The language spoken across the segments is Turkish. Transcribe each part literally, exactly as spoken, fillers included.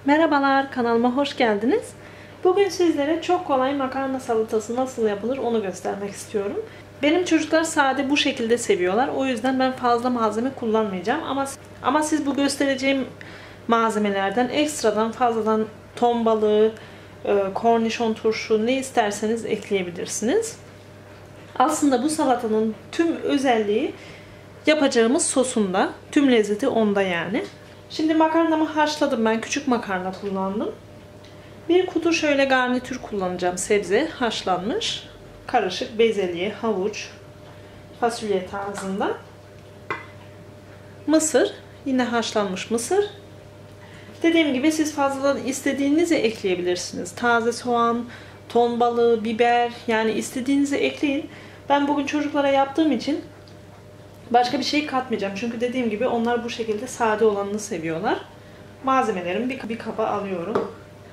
Merhabalar, kanalıma hoş geldiniz. Bugün sizlere çok kolay makarna salatası nasıl yapılır onu göstermek istiyorum. Benim çocuklar sade bu şekilde seviyorlar. O yüzden ben fazla malzeme kullanmayacağım. Ama ama siz bu göstereceğim malzemelerden ekstradan fazladan ton balığı, kornişon turşu ne isterseniz ekleyebilirsiniz. Aslında bu salatanın tüm özelliği yapacağımız sosunda. Tüm lezzeti onda yani. Şimdi makarnamı haşladım. Ben küçük makarna kullandım. Bir kutu şöyle garnitür kullanacağım. Sebze haşlanmış. Karışık bezelye, havuç, fasulye tarzında. Mısır. Yine haşlanmış mısır. Dediğim gibi siz fazladan istediğinizi ekleyebilirsiniz. Taze soğan, ton balığı, biber, yani istediğinizi ekleyin. Ben bugün çocuklara yaptığım için başka bir şey katmayacağım. Çünkü dediğim gibi onlar bu şekilde sade olanını seviyorlar. Malzemelerimi bir, bir kaba alıyorum.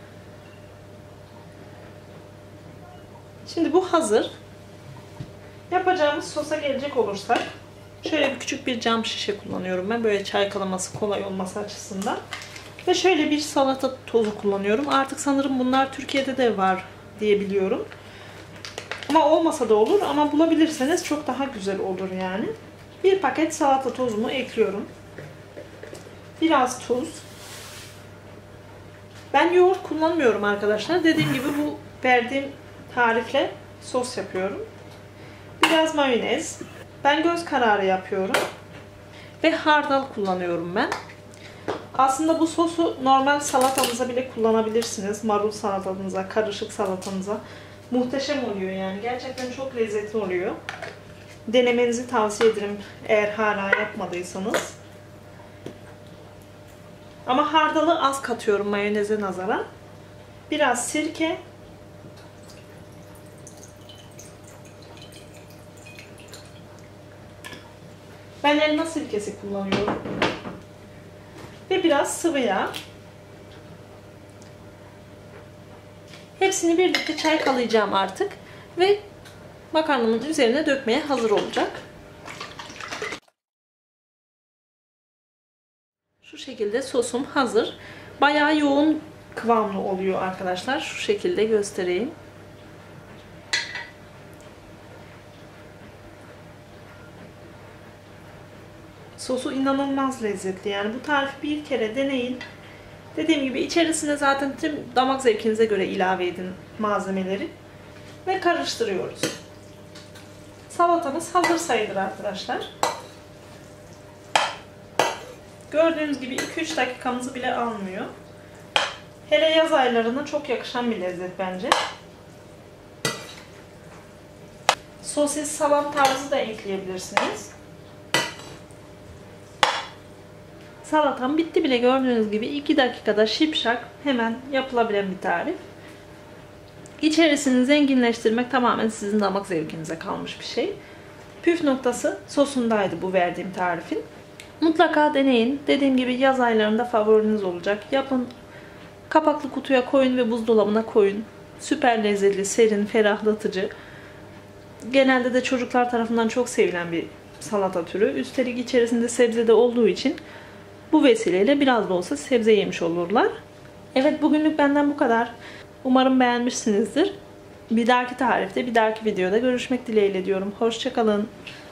Şimdi bu hazır. Yapacağımız sosa gelecek olursak şöyle bir küçük bir cam şişe kullanıyorum ben. Böyle çaykalaması kolay olması açısından. Ve şöyle bir salata tozu kullanıyorum. Artık sanırım bunlar Türkiye'de de var diye biliyorum. Ama olmasa da olur. Ama bulabilirseniz çok daha güzel olur yani. Bir paket salata tozumu ekliyorum. Biraz tuz. Ben yoğurt kullanmıyorum arkadaşlar. Dediğim gibi bu verdiğim tarifle sos yapıyorum. Biraz mayonez. Ben göz kararı yapıyorum. Ve hardal kullanıyorum ben. Aslında bu sosu normal salatanıza bile kullanabilirsiniz. Marul salatanıza, karışık salatanıza. Muhteşem oluyor yani. Gerçekten çok lezzetli oluyor. Denemenizi tavsiye ederim eğer hala yapmadıysanız. Ama hardalı az katıyorum mayoneze nazaran. Biraz sirke. Ben elma sirkesi kullanıyorum. Ve biraz sıvı yağ. Hepsini birlikte çaykalayacağım artık. Ve makarnamın üzerine dökmeye hazır olacak. Şu şekilde sosum hazır. Bayağı yoğun kıvamlı oluyor arkadaşlar. Şu şekilde göstereyim. Sosu inanılmaz lezzetli. Yani bu tarifi bir kere deneyin. Dediğim gibi içerisine zaten tüm damak zevkinize göre ilave edin malzemeleri. Ve karıştırıyoruz. Salatamız hazır sayılır arkadaşlar. Gördüğünüz gibi iki üç dakikamızı bile almıyor. Hele yaz aylarına çok yakışan bir lezzet bence. Sosis, salam tarzı da ekleyebilirsiniz. Salatam bitti bile, gördüğünüz gibi iki dakikada şipşak hemen yapılabilen bir tarif. İçerisini zenginleştirmek tamamen sizin damak zevkinize kalmış bir şey. Püf noktası sosundaydı bu verdiğim tarifin. Mutlaka deneyin. Dediğim gibi yaz aylarında favoriniz olacak. Yapın. Kapaklı kutuya koyun ve buzdolabına koyun. Süper lezzetli, serin, ferahlatıcı. Genelde de çocuklar tarafından çok sevilen bir salata türü. Üstelik içerisinde sebze de olduğu için bu vesileyle biraz da olsa sebze yemiş olurlar. Evet, bugünlük benden bu kadar. Umarım beğenmişsinizdir. Bir dahaki tarifte, bir dahaki videoda görüşmek dileğiyle diyorum. Hoşça kalın.